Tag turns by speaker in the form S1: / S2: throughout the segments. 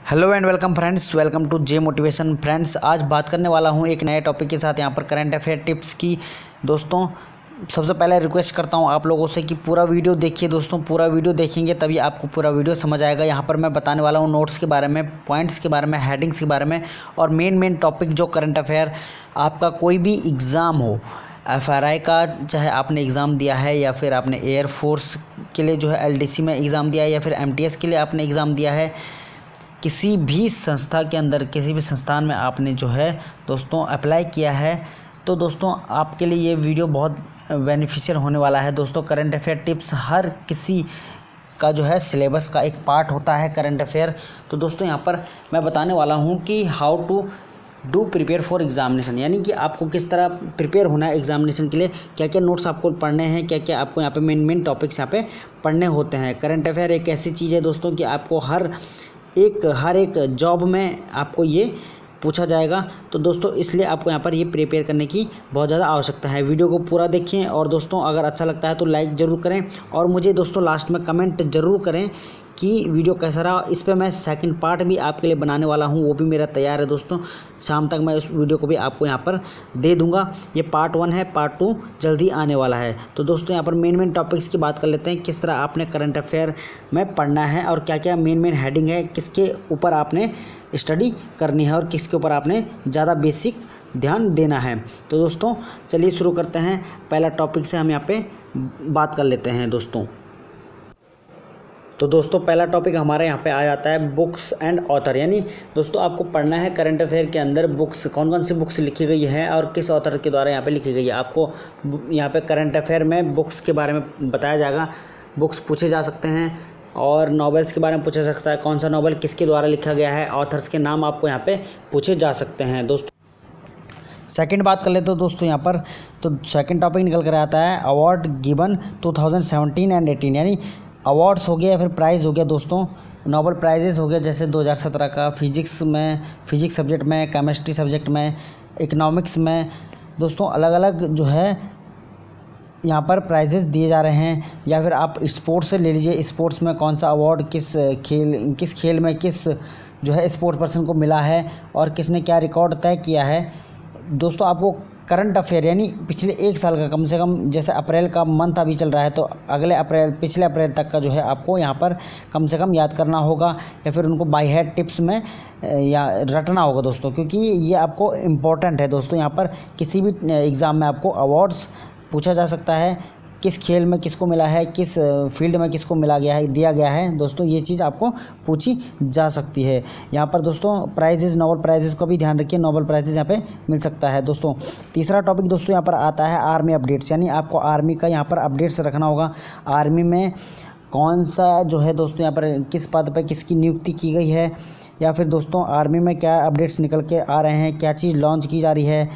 S1: Hello and welcome friends, welcome to J motivation. Friends, आज बात करने वाला हूं एक नए टॉपिक के साथ यहाँ पर करंट अफेयर टिप्स की। दोस्तों, सबसे पहले रिक्वेस्ट करता हूं आप लोगों से कि पूरा वीडियो देखिए। दोस्तों, पूरा वीडियो देखेंगे तभी आपको पूरा वीडियो समझ आएगा। यहाँ पर मैं बताने वाला हूँ नोट्स के बारे में, पॉइंट्स के बारे में, हेडिंग्स के बारे में और मेन टॉपिक जो करंट अफेयर आपका कोई भी एग्ज़ाम हो, FRI का चाहे आपने एग्ज़ाम दिया है या फिर आपने एयरफोर्स के लिए जो है LDC में एग्ज़ाम दिया है या फिर MTS के लिए आपने एग्ज़ाम दिया है, किसी भी संस्था के अंदर, किसी भी संस्थान में आपने जो है दोस्तों अप्लाई किया है, तो दोस्तों आपके लिए ये वीडियो बहुत बेनिफिशियल होने वाला है। दोस्तों, करंट अफेयर टिप्स हर किसी का जो है सिलेबस का एक पार्ट होता है करंट अफेयर। तो दोस्तों, यहाँ पर मैं बताने वाला हूँ कि how to do prepare for examination, यानी कि आपको किस तरह प्रिपेयर होना है एग्जामिनेशन के लिए, क्या क्या नोट्स आपको पढ़ने हैं, क्या क्या आपको यहाँ पे मेन टॉपिक्स यहाँ पे पढ़ने होते हैं। करंट अफेयर एक ऐसी चीज़ है दोस्तों कि आपको हर एक जॉब में आपको ये पूछा जाएगा। तो दोस्तों, इसलिए आपको यहाँ पर ये प्रिपेयर करने की बहुत ज़्यादा आवश्यकता है। वीडियो को पूरा देखें और दोस्तों अगर अच्छा लगता है तो लाइक ज़रूर करें और मुझे दोस्तों लास्ट में कमेंट ज़रूर करें कि वीडियो कैसा रहा। इस पे मैं सेकंड पार्ट भी आपके लिए बनाने वाला हूँ, वो भी मेरा तैयार है दोस्तों। शाम तक मैं उस वीडियो को भी आपको यहाँ पर दे दूँगा। ये पार्ट 1 है, पार्ट 2 जल्दी आने वाला है। तो दोस्तों, यहाँ पर मेन टॉपिक्स की बात कर लेते हैं, किस तरह आपने करंट अफेयर में पढ़ना है और क्या क्या मेन हेडिंग है, किसके ऊपर आपने स्टडी करनी है और किसके ऊपर आपने ज़्यादा बेसिक ध्यान देना है। तो दोस्तों चलिए शुरू करते हैं। पहला टॉपिक से हम यहाँ पे बात कर लेते हैं दोस्तों। तो दोस्तों, पहला टॉपिक हमारे यहाँ पे आ जाता है बुक्स एंड ऑथर, यानी दोस्तों आपको पढ़ना है करंट अफेयर के अंदर बुक्स, कौन कौन सी बुक्स लिखी गई है और किस ऑथर के द्वारा यहाँ पे लिखी गई है। आपको यहाँ पे करंट अफेयर में बुक्स के बारे में बताया जाएगा। बुक्स पूछे जा सकते हैं और नॉवेल्स के बारे में पूछा जा सकता है, कौन सा नॉवेल किसके द्वारा लिखा गया है, ऑथर्स के नाम आपको यहाँ पे पूछे जा सकते हैं दोस्तों। सेकंड बात कर लेते हो दोस्तों यहाँ पर, तो सेकंड टॉपिक निकल कर आता है अवार्ड गिवन 2017 एंड 18, यानी अवार्ड्स हो गया या फिर प्राइज़ हो गया दोस्तों। नोबेल प्राइजेस हो गया जैसे 2017 का फिजिक्स सब्जेक्ट में, केमिस्ट्री सब्जेक्ट में, इकोनॉमिक्स में। दोस्तों अलग अलग जो है यहाँ पर प्राइजेस दिए जा रहे हैं। या फिर आप स्पोर्ट्स से ले लीजिए, स्पोर्ट्स में कौन सा अवार्ड किस खेल में किस जो है स्पोर्ट्स पर्सन को मिला है और किसने क्या रिकॉर्ड तय किया है। दोस्तों, आपको करंट अफेयर यानी पिछले एक साल का, कम से कम जैसे अप्रैल का मंथ अभी चल रहा है तो पिछले अप्रैल तक का जो है आपको यहाँ पर कम से कम याद करना होगा या फिर उनको बाय हेड टिप्स में या रटना होगा दोस्तों, क्योंकि ये आपको इम्पोर्टेंट है दोस्तों। यहाँ पर किसी भी एग्ज़ाम में आपको अवार्ड्स पूछा जा सकता है, किस खेल में किसको मिला है, किस फील्ड में किसको दिया गया है दोस्तों, ये चीज़ आपको पूछी जा सकती है। यहाँ पर दोस्तों प्राइजेज़, नोबेल प्राइजेज़ को भी ध्यान रखिए, नोबेल प्राइजेज़ यहाँ पे मिल सकता है दोस्तों। तीसरा टॉपिक दोस्तों यहाँ पर आता है आर्मी अपडेट्स, यानी आपको आर्मी का यहाँ पर अपडेट्स रखना होगा। आर्मी में कौन सा जो है दोस्तों यहाँ पर किस पद पर किसकी नियुक्ति की गई है, या फिर दोस्तों आर्मी में क्या अपडेट्स निकल के आ रहे हैं, क्या चीज़ लॉन्च की जा रही है,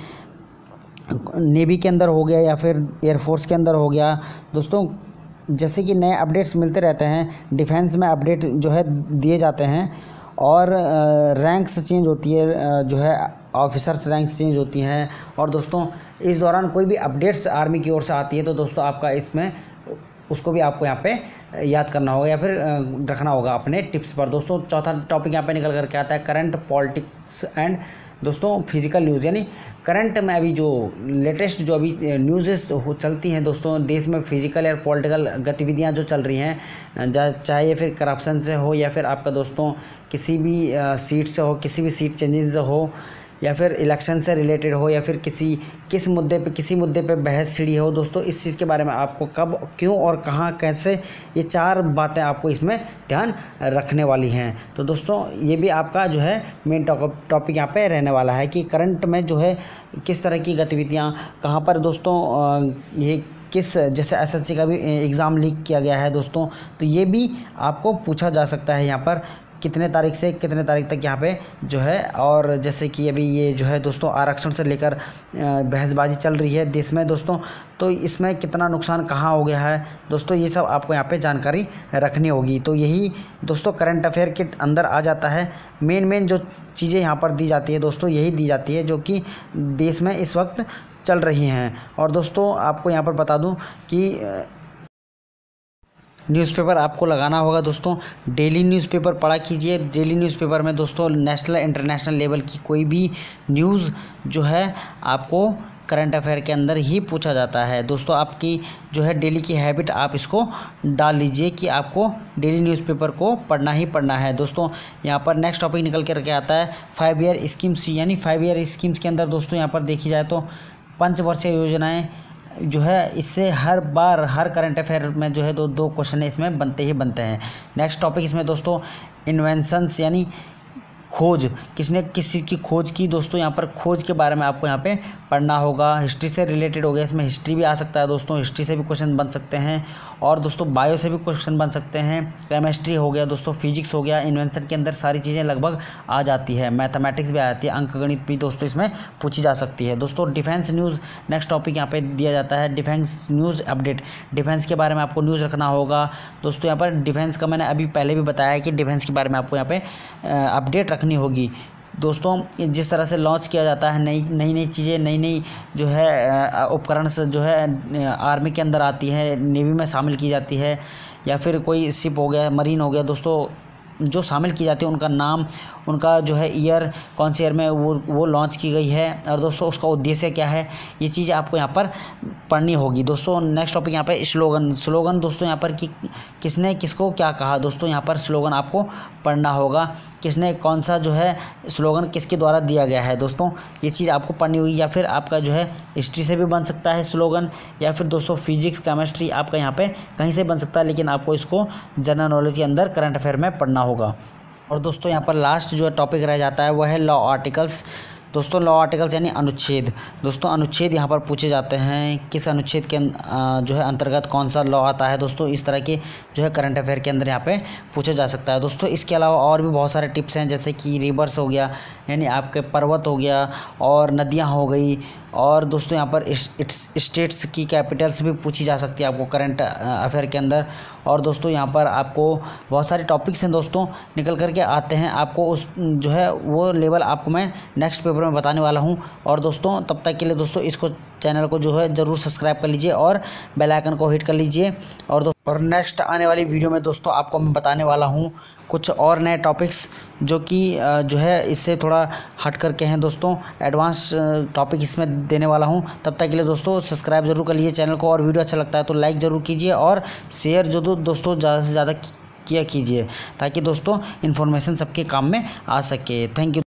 S1: नेवी के अंदर हो गया या फिर एयरफोर्स के अंदर हो गया। दोस्तों जैसे कि नए अपडेट्स मिलते रहते हैं, डिफेंस में अपडेट जो है दिए जाते हैं और रैंक्स चेंज होती है, जो है ऑफिसर्स रैंक्स चेंज होती हैं। और दोस्तों इस दौरान कोई भी अपडेट्स आर्मी की ओर से आती है तो दोस्तों आपका इसमें उसको भी आपको यहाँ पे याद करना होगा या फिर रखना होगा अपने टिप्स पर। दोस्तों चौथा टॉपिक यहाँ पे निकल करके आता है करंट पॉलिटिक्स एंड दोस्तों फिजिकल न्यूज़, यानी करंट में अभी जो लेटेस्ट जो अभी न्यूज़ेस चलती हैं दोस्तों, देश में फिजिकल या पॉलिटिकल गतिविधियां जो चल रही हैं, चाहे ये फिर करप्शन से हो या फिर आपका दोस्तों किसी भी सीट से हो, किसी भी सीट चेंजेस से हो या फिर इलेक्शन से रिलेटेड हो या फिर किसी मुद्दे पे बहस छिड़ी हो दोस्तों, इस चीज़ के बारे में आपको कब, क्यों और कहाँ कैसे, ये 4 बातें आपको इसमें ध्यान रखने वाली हैं। तो दोस्तों ये भी आपका जो है मेन टॉपिक यहाँ पे रहने वाला है कि करंट में जो है किस तरह की गतिविधियाँ कहाँ पर दोस्तों, ये किस, जैसे SSC का भी एग्ज़ाम लीक किया गया है दोस्तों, तो ये भी आपको पूछा जा सकता है यहाँ पर कितने तारीख से कितने तारीख तक यहाँ पे जो है। और जैसे कि अभी ये जो है दोस्तों आरक्षण से लेकर बहसबाजी चल रही है देश में दोस्तों, तो इसमें कितना नुकसान कहाँ हो गया है दोस्तों, ये सब आपको यहाँ पे जानकारी रखनी होगी। तो यही दोस्तों करंट अफेयर के अंदर आ जाता है। मेन जो चीज़ें यहाँ पर दी जाती है दोस्तों, यही दी जाती है जो कि देश में इस वक्त चल रही हैं। और दोस्तों आपको यहाँ पर बता दूँ कि न्यूज़पेपर आपको लगाना होगा दोस्तों। डेली न्यूज़पेपर पढ़ा कीजिए। डेली न्यूज़पेपर में दोस्तों नेशनल इंटरनेशनल लेवल की कोई भी न्यूज़ जो है आपको करंट अफेयर के अंदर ही पूछा जाता है। दोस्तों आपकी जो है डेली की हैबिट आप इसको डाल लीजिए कि आपको डेली न्यूज़पेपर को पढ़ना ही पढ़ना है। दोस्तों यहाँ पर नेक्स्ट टॉपिक निकल के आता है 5 ईयर स्कीम्स, यानी 5 ईयर स्कीम्स के अंदर दोस्तों यहाँ पर देखी जाए तो पंचवर्षीय योजनाएं जो है इससे हर बार हर करंट अफेयर में जो है दो क्वेश्चन इसमें बनते ही बनते हैं। नेक्स्ट टॉपिक इसमें दोस्तों इन्वेंशंस, यानी खोज, किसने किस चीज़ की खोज की। दोस्तों यहाँ पर खोज के बारे में आपको यहाँ पे पढ़ना होगा। हिस्ट्री से रिलेटेड हो गया, इसमें हिस्ट्री भी आ सकता है दोस्तों, हिस्ट्री से भी क्वेश्चन बन सकते हैं और दोस्तों बायो से भी क्वेश्चन बन सकते हैं। केमिस्ट्री हो गया दोस्तों, फिजिक्स हो गया, इन्वेंशन के अंदर सारी चीज़ें लगभग आ जाती है। मैथमेटिक्स भी आ जाती है, अंकगणित भी दोस्तों इसमें पूछी जा सकती है। दोस्तों डिफेंस न्यूज़ नेक्स्ट टॉपिक यहाँ पे दिया जाता है, डिफेंस न्यूज़ अपडेट। डिफेंस के बारे में आपको न्यूज़ रखना होगा। दोस्तों यहाँ पर डिफेंस का मैंने अभी पहले भी बताया कि डिफेंस के बारे में आपको यहाँ पे अपडेट रखनी होगी। दोस्तों जिस तरह से लॉन्च किया जाता है नई चीज़ें, नई जो है उपकरण से जो है आर्मी के अंदर आती है, नेवी में शामिल की जाती है, या फिर कोई शिप हो गया, मरीन हो गया दोस्तों, जो शामिल की जाती है उनका नाम, उनका जो है ईयर, कौन से ईयर में वो लॉन्च की गई है और दोस्तों उसका उद्देश्य क्या है, ये चीज़ आपको यहाँ पर पढ़नी होगी। दोस्तों नेक्स्ट टॉपिक यहाँ पे स्लोगन दोस्तों यहाँ पर कि किसने किसको क्या कहा। दोस्तों यहाँ पर स्लोगन आपको पढ़ना होगा, किसने कौन सा जो है स्लोगन किसके द्वारा दिया गया है। दोस्तों ये चीज़ आपको पढ़नी होगी, या फिर आपका जो है हिस्ट्री से भी बन सकता है स्लोगन, या फिर दोस्तों फिजिक्स केमिस्ट्री आपका यहाँ पे कहीं से बन सकता है, लेकिन आपको इसको जनरल नॉलेज के अंदर करंट अफेयर में पढ़ना होगा। और दोस्तों यहाँ पर लास्ट जो टॉपिक रह जाता है वह है लॉ आर्टिकल्स। दोस्तों लॉ आर्टिकल्स यानी अनुच्छेद। दोस्तों अनुच्छेद यहाँ पर पूछे जाते हैं, किस अनुच्छेद के जो है अंतर्गत कौन सा लॉ आता है। दोस्तों इस तरह के जो है करंट अफेयर के अंदर यहाँ पे पूछा जा सकता है। दोस्तों इसके अलावा और भी बहुत सारे टिप्स हैं, जैसे कि रिवर्स हो गया, यानी आपके पर्वत हो गया, और नदियाँ हो गई, और दोस्तों यहाँ पर स्टेट्स की कैपिटल्स भी पूछी जा सकती है आपको करंट अफेयर के अंदर। और दोस्तों यहाँ पर आपको बहुत सारे टॉपिक्स हैं दोस्तों निकल करके आते हैं, आपको उस जो है वो लेवल आपको मैं नेक्स्ट पेपर में बताने वाला हूँ। और दोस्तों तब तक के लिए दोस्तों इसको चैनल को जो है ज़रूर सब्सक्राइब कर लीजिए और बेल आइकन को हिट कर लीजिए। और नेक्स्ट आने वाली वीडियो में दोस्तों आपको मैं बताने वाला हूँ कुछ और नए टॉपिक्स जो कि जो है इससे थोड़ा हट करके हैं दोस्तों, एडवांस टॉपिक इसमें देने वाला हूं। तब तक के लिए दोस्तों सब्सक्राइब जरूर कर लीजिए चैनल को, और वीडियो अच्छा लगता है तो लाइक ज़रूर कीजिए और शेयर जो दोस्तों ज़्यादा से ज़्यादा किया कीजिए, ताकि दोस्तों इन्फॉर्मेशन सबके काम में आ सके। Thank you.